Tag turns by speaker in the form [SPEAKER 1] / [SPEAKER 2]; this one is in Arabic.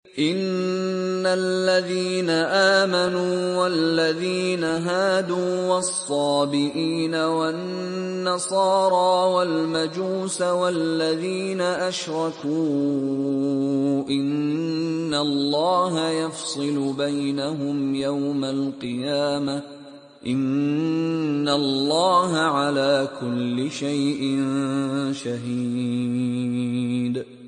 [SPEAKER 1] إن الذين آمنوا والذين هادوا والصابئين والنصارى والمجوس والذين أشركوا إن الله يفصل بينهم يوم القيامة إن الله على كل شيء شهيد.